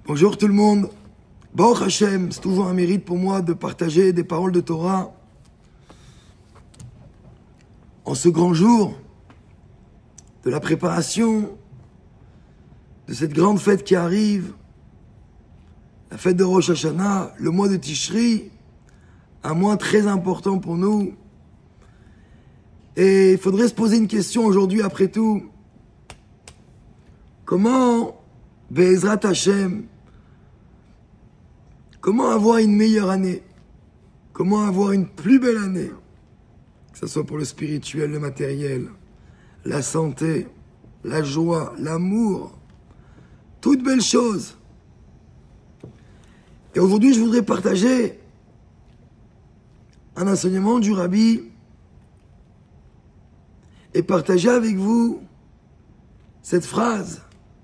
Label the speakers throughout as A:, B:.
A: Bonjour tout le monde. Baruch Hashem, c'est toujours un mérite pour moi de partager des paroles de Torah en ce grand jour de la préparation de cette grande fête qui arrive, la fête de Rosh Hashanah, le mois de Tishri, un mois très important pour nous. Et il faudrait se poser une question aujourd'hui, après tout. Comment, Be'ezrat Hashem, comment avoir une meilleure année? Comment avoir une plus belle année? Que ce soit pour le spirituel, le matériel, la santé, la joie, l'amour, toutes belles choses. Et aujourd'hui, je voudrais partager un enseignement du Rabbi et partager avec vous cette phrase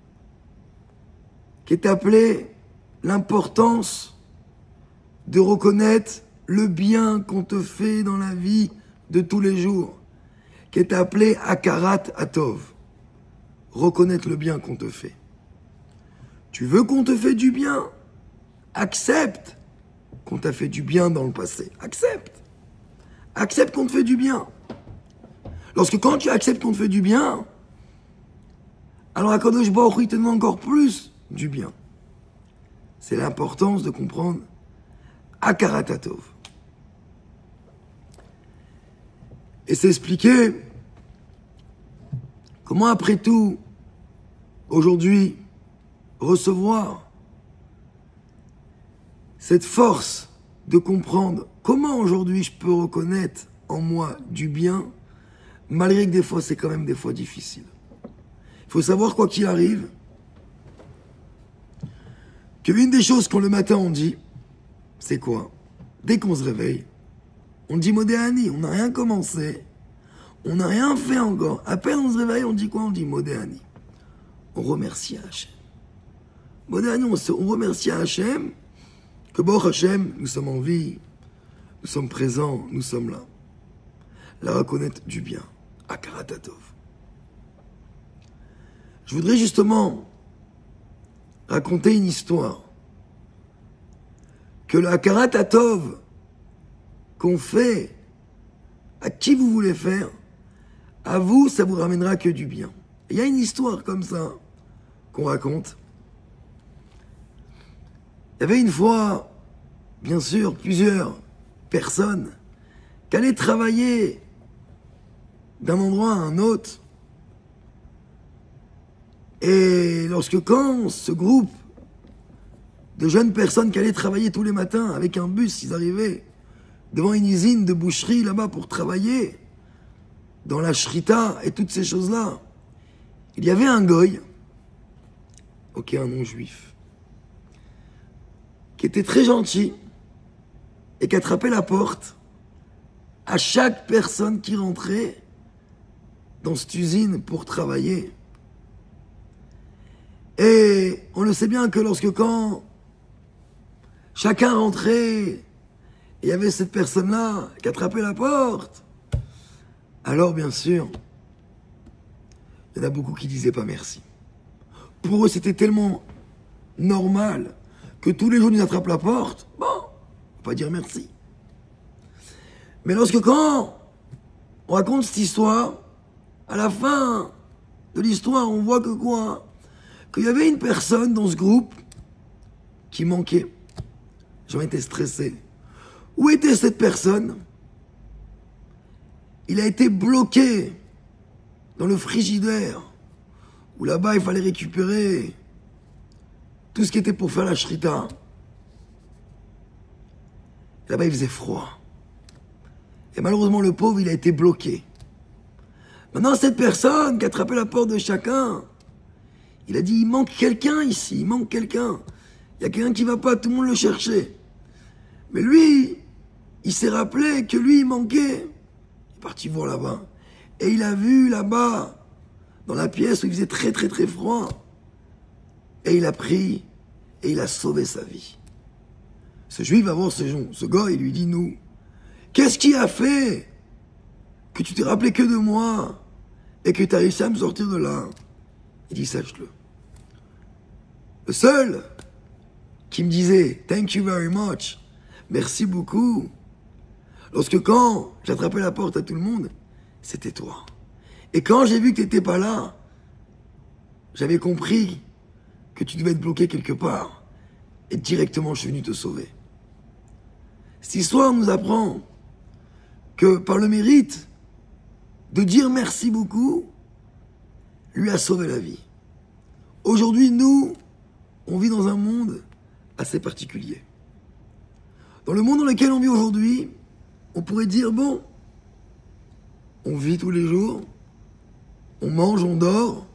A: qui est appelée l'importance de reconnaître le bien qu'on te fait dans la vie de tous les jours, qui est appelée Hakarat Hatov. Reconnaître le bien qu'on te fait. Tu veux qu'on te fait du bien? Accepte qu'on t'a fait du bien dans le passé. Accepte. Accepte qu'on te fait du bien. Lorsque quand tu acceptes qu'on te fait du bien, alors HaKadosh Baruch Hu, il te demande encore plus du bien. C'est l'importance de comprendre Hakarat Hatov. Et c'est expliquer comment après tout, aujourd'hui, recevoir cette force de comprendre comment aujourd'hui je peux reconnaître en moi du bien, malgré que des fois c'est quand même des fois difficile. Il faut savoir, quoi qu'il arrive, qu'une des choses qu'on le matin on dit, c'est quoi? Dès qu'on se réveille, on dit Modéani, on n'a rien commencé, on n'a rien fait encore. À peine on se réveille, on dit quoi? On dit Modéani. On remercie Hachem. Modéani, on remercie Hachem, que Baruch Hashem, nous sommes en vie, nous sommes présents, nous sommes là. La reconnaître du bien. Hakarat Hatov. Je voudrais justement raconter une histoire. Que le Hakarat Hatov qu'on fait, à qui vous voulez faire, à vous, ça vous ramènera que du bien. Il y a une histoire comme ça qu'on raconte. Il y avait une fois, bien sûr, plusieurs personnes qui allaient travailler d'un endroit à un autre. Et quand ce groupe de jeunes personnes qui allaient travailler tous les matins avec un bus, ils arrivaient devant une usine de boucherie là-bas pour travailler dans la shrita et toutes ces choses-là, il y avait un goy, un non-juif, qui était très gentil et qui attrapait la porte à chaque personne qui rentrait dans cette usine pour travailler. Et on le sait bien que quand chacun rentrait, il y avait cette personne-là qui attrapait la porte, alors bien sûr, il y en a beaucoup qui disaient pas merci. Pour eux, c'était tellement normal que tous les jours, ils attrapent la porte. Bon, on va pas dire merci. Mais quand on raconte cette histoire, à la fin de l'histoire, on voit que quoi? Qu'il y avait une personne dans ce groupe qui manquait. Les gens étaient stressés. Où était cette personne? Il a été bloqué dans le frigidaire, où là-bas, il fallait récupérer tout ce qui était pour faire la shrita. Là-bas, il faisait froid. Et malheureusement, le pauvre, il a été bloqué. Maintenant, cette personne qui a attrapé la porte de chacun, il a dit, il manque quelqu'un ici, il manque quelqu'un. Il y a quelqu'un qui va pas, tout le monde le cherchait. Mais lui, il s'est rappelé que lui, il manquait. Il est parti voir là-bas. Et il a vu là-bas, dans la pièce où il faisait très très très froid. Et il a pris, et il a sauvé sa vie. Ce juif va voir ce gars, il lui dit, nous, qu'est-ce qui a fait que tu t'es rappelé que de moi et que tu as réussi à me sortir de là? Il dit, sache-le. Le seul qui me disait « Thank you very much », merci beaucoup. Lorsque quand j'attrapais la porte à tout le monde, c'était toi. Et quand j'ai vu que tu n'étais pas là, j'avais compris que tu devais être bloqué quelque part. Et directement, je suis venu te sauver. Cette histoire nous apprend que par le mérite de dire merci beaucoup, lui a sauvé la vie. Aujourd'hui, nous, on vit dans un monde assez particulier. Dans le monde dans lequel on vit aujourd'hui, on pourrait dire, bon, on vit tous les jours, on mange, on dort.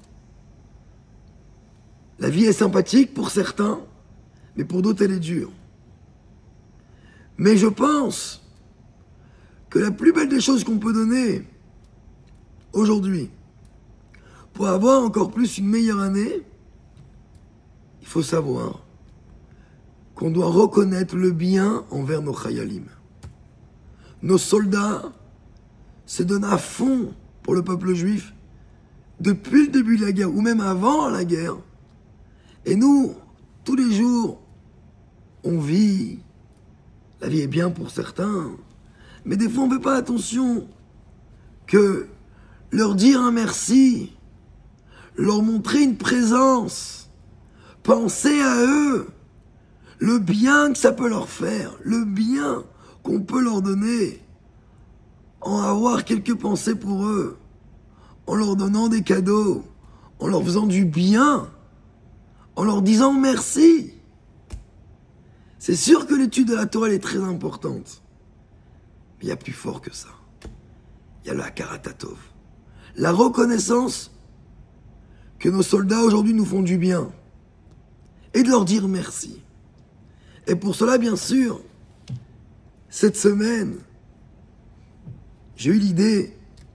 A: La vie est sympathique pour certains, mais pour d'autres, elle est dure. Mais je pense que la plus belle des choses qu'on peut donner aujourd'hui, pour avoir encore plus une meilleure année, il faut savoir qu'on doit reconnaître le bien envers nos chayalim. Nos soldats se donnent à fond pour le peuple juif depuis le début de la guerre, ou même avant la guerre. Et nous, tous les jours, on vit. La vie est bien pour certains, mais des fois on ne fait pas attention que leur dire un merci, leur montrer une présence, penser à eux, le bien que ça peut leur faire, le bien qu'on peut leur donner, en avoir quelques pensées pour eux, en leur donnant des cadeaux, en leur faisant du bien, en leur disant merci. C'est sûr que l'étude de la Torah elle est très importante, mais il y a plus fort que ça. Il y a le Hakarat-Tov, la reconnaissance que nos soldats aujourd'hui nous font du bien, et de leur dire merci. Et pour cela, bien sûr, cette semaine, j'ai eu l'idée,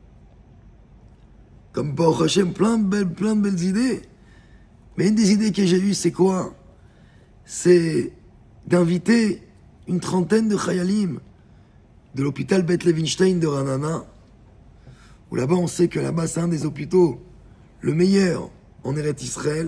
A: comme Baruch Hashem, plein de belles idées, mais une des idées que j'ai eues, c'est quoi? C'est d'inviter une trentaine de chayalim de l'hôpital Beth Levinstein de Ranana, où là-bas on sait que là-bas c'est un des hôpitaux le meilleur en Eretz Israël.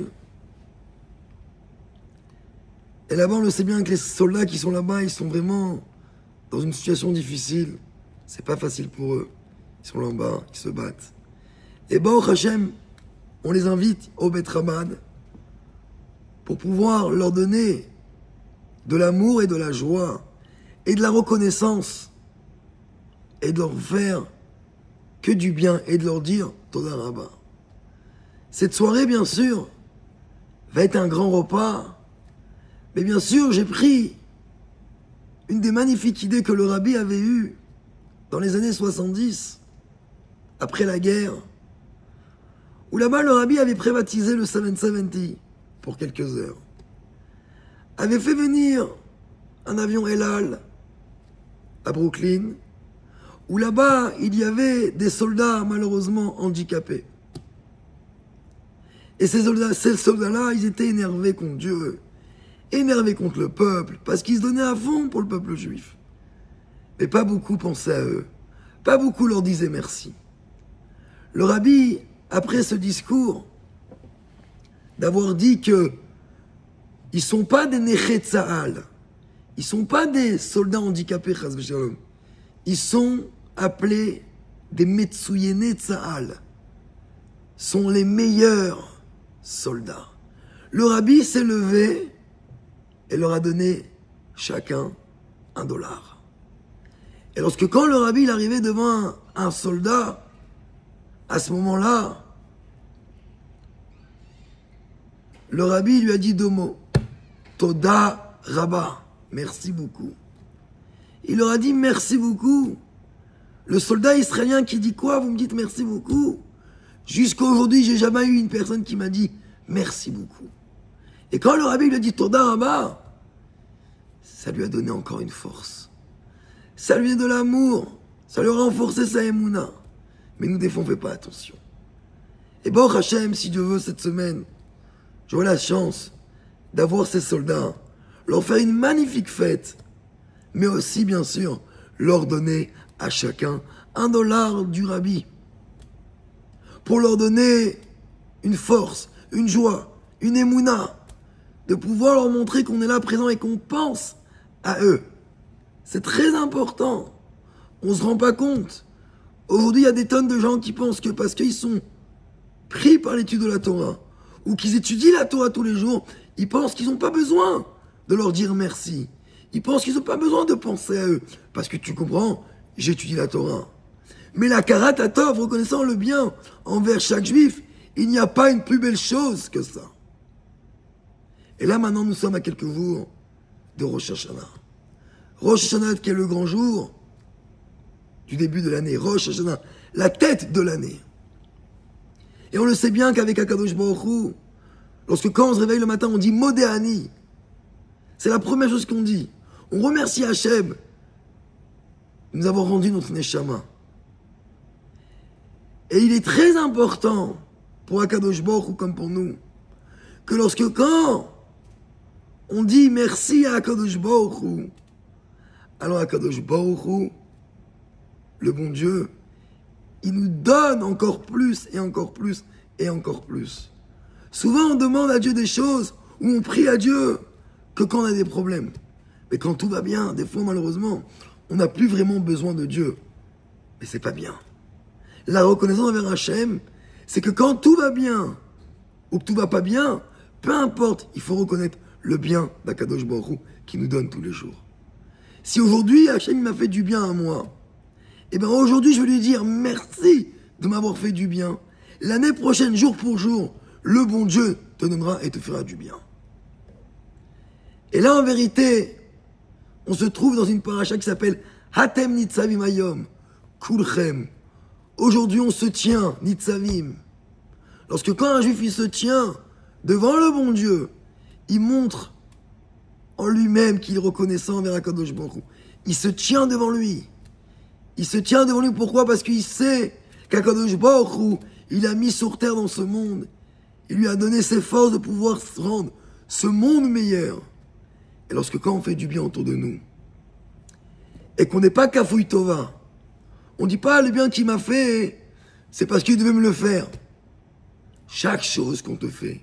A: Et là-bas on le sait bien que les soldats qui sont là-bas, ils sont vraiment dans une situation difficile. C'est pas facile pour eux. Ils sont là-bas, ils se battent. Et Baruch Hashem, on les invite au Beth Rabad pour pouvoir leur donner de l'amour et de la joie et de la reconnaissance et de leur faire que du bien et de leur dire Toda Rabba. Cette soirée, bien sûr, va être un grand repas, mais bien sûr, j'ai pris une des magnifiques idées que le Rabbi avait eues dans les années 70, après la guerre, où là-bas le Rabbi avait privatisé le 770 pour quelques heures, avait fait venir un avion El Al à Brooklyn, où là-bas, il y avait des soldats malheureusement handicapés. Et ces soldats-là, ils étaient énervés contre Dieu, énervés contre le peuple, parce qu'ils se donnaient à fond pour le peuple juif. Mais pas beaucoup pensaient à eux, pas beaucoup leur disaient merci. Le Rabbi, après ce discours, d'avoir dit que ils sont pas des Nechei Tzahal, ils sont pas des soldats handicapés, chas v'shalom. Ils sont appelés des Metsuyene Tzahal, sont les meilleurs soldats. Le Rabbi s'est levé et leur a donné chacun $1. Et lorsque quand le Rabbi il arrivait devant un soldat, à ce moment-là, le Rabbi lui a dit 2 mots. Toda Rabba, merci beaucoup. Il leur a dit merci beaucoup. Le soldat israélien qui dit quoi? Vous me dites merci beaucoup. Jusqu'à aujourd'hui, j'ai jamais eu une personne qui m'a dit merci beaucoup. Et quand le Rabbi lui a dit Toda Rabba, ça lui a donné encore une force. Ça lui a de l'amour. Ça lui a renforcé sa émouna. Mais nous, des fois, on ne fait pas attention. Et Baruch Hashem, si Dieu veut, cette semaine, j'aurai la chance d'avoir ces soldats, leur faire une magnifique fête, mais aussi, bien sûr, leur donner à chacun $1 du Rabbi, pour leur donner une force, une joie, une émouna, de pouvoir leur montrer qu'on est là présent et qu'on pense à eux. C'est très important. On se rend pas compte. Aujourd'hui, il y a des tonnes de gens qui pensent que parce qu'ils sont pris par l'étude de la Torah, ou qu'ils étudient la Torah tous les jours, ils pensent qu'ils n'ont pas besoin de leur dire merci. Ils pensent qu'ils n'ont pas besoin de penser à eux. Parce que tu comprends, j'étudie la Torah. Mais la Karat Tov, reconnaissant le bien envers chaque juif, il n'y a pas une plus belle chose que ça. Et là, maintenant, nous sommes à quelques jours de Rosh Hashanah. Rosh Hashanah, qui est le grand jour du début de l'année. Rosh Hashanah, la tête de l'année. Et on le sait bien qu'avec Akadosh Baruch Hu, lorsque quand on se réveille le matin, on dit Modéani. C'est la première chose qu'on dit. On remercie Hachem de nous avoir rendu notre Neshama. Et il est très important pour Akadosh Baruch Hu comme pour nous, que lorsque quand on dit merci à Akadosh Baruch Hu, alors Akadosh Baruch Hu, le bon Dieu, il nous donne encore plus et encore plus et encore plus. Souvent on demande à Dieu des choses ou on prie à Dieu que quand on a des problèmes. Mais quand tout va bien, des fois malheureusement, on n'a plus vraiment besoin de Dieu. Mais c'est pas bien. La reconnaissance envers Hachem, c'est que quand tout va bien ou que tout va pas bien, peu importe, il faut reconnaître le bien d'Akadosh Baruch Hu qui nous donne tous les jours. Si aujourd'hui Hachem m'a fait du bien à moi, et bien aujourd'hui je vais lui dire merci de m'avoir fait du bien. L'année prochaine, jour pour jour, le bon Dieu te donnera et te fera du bien. Et là en vérité, on se trouve dans une paracha qui s'appelle Hatem Nitzavim Hayom, Kulchem. Aujourd'hui on se tient, Nitzavim. Lorsque quand un juif il se tient devant le bon Dieu, il montre en lui-même qu'il est reconnaissant envers Akadosh Baruch Hu. Il se tient devant lui. Il se tient devant lui, pourquoi? Parce qu'il sait qu'Akadosh Baruch Hu, il a mis sur terre dans ce monde. Il lui a donné ses forces de pouvoir se rendre ce monde meilleur. Et lorsque quand on fait du bien autour de nous, et qu'on n'est pas Kafouï Tova, on ne dit pas le bien qu'il m'a fait, c'est parce qu'il devait me le faire. Chaque chose qu'on te fait,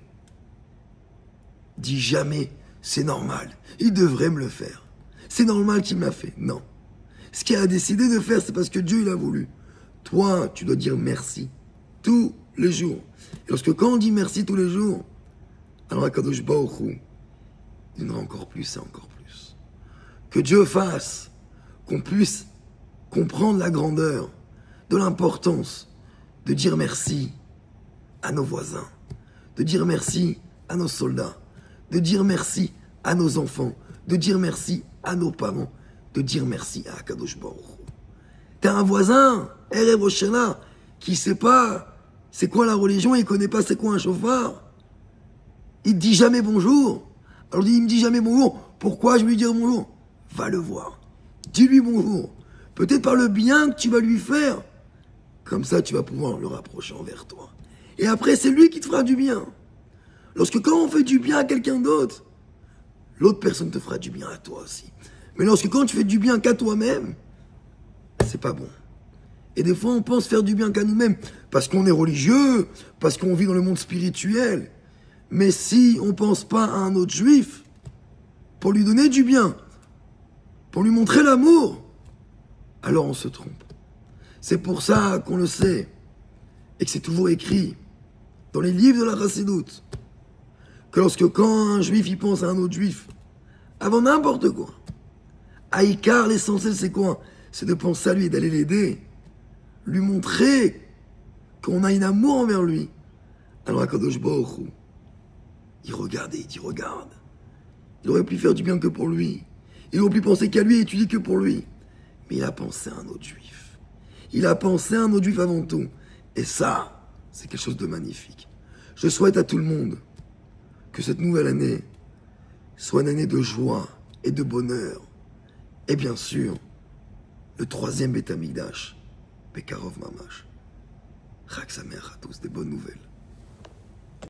A: dis jamais c'est normal, il devrait me le faire. C'est normal qu'il me l'a fait. Non. Ce qu'il a décidé de faire, c'est parce que Dieu il a voulu. Toi, tu dois dire merci tous les jours. Et lorsque quand on dit merci tous les jours, alors Akadosh Baruch Hu, il donnera encore plus et encore plus. Que Dieu fasse qu'on puisse comprendre la grandeur de l'importance de dire merci à nos voisins, de dire merci à nos soldats, de dire merci à nos enfants, de dire merci à nos parents, de dire merci à Akadosh Baruch Hu. T'as un voisin, Erev Rosh Hashanah, qui sait pas c'est quoi la religion, il connaît pas c'est quoi un chauffard. Il te dit jamais bonjour. Alors il me dit jamais bonjour. Pourquoi je vais lui dire bonjour? Va le voir. Dis-lui bonjour. Peut-être par le bien que tu vas lui faire. Comme ça, tu vas pouvoir le rapprocher envers toi. Et après, c'est lui qui te fera du bien. Lorsque quand on fait du bien à quelqu'un d'autre, l'autre personne te fera du bien à toi aussi. Mais lorsque quand tu fais du bien qu'à toi-même, c'est pas bon. Et des fois, on pense faire du bien qu'à nous-mêmes. Parce qu'on est religieux, parce qu'on vit dans le monde spirituel. Mais si on pense pas à un autre juif, pour lui donner du bien, pour lui montrer l'amour, alors on se trompe. C'est pour ça qu'on le sait, et que c'est toujours écrit dans les livres de la Chassidoute, que lorsque quand un juif il pense à un autre juif, avant n'importe quoi, Aïkar, l'essentiel c'est quoi? C'est de penser à lui et d'aller l'aider, lui montrer qu'on a un amour envers lui. Alors Akadosh Baruch Hu, il regardait, il dit regarde, il aurait pu faire du bien que pour lui, il aurait pu penser qu'à lui et étudier que pour lui, mais il a pensé à un autre juif. Il a pensé à un autre juif avant tout. Et ça, c'est quelque chose de magnifique. Je souhaite à tout le monde que cette nouvelle année soit une année de joie et de bonheur. Et bien sûr, le 3e Beth Amikdash, Bekarov Mamash. Chag Sameach à tous, des bonnes nouvelles.